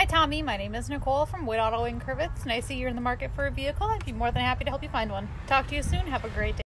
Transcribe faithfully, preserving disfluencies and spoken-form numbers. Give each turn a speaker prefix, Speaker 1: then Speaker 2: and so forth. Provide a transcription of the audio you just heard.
Speaker 1: Hi, Tommy. My name is Nicole from Wood Auto in Curvitz, and I see you're in the market for a vehicle. I'd be more than happy to help you find one. Talk to you soon. Have a great day.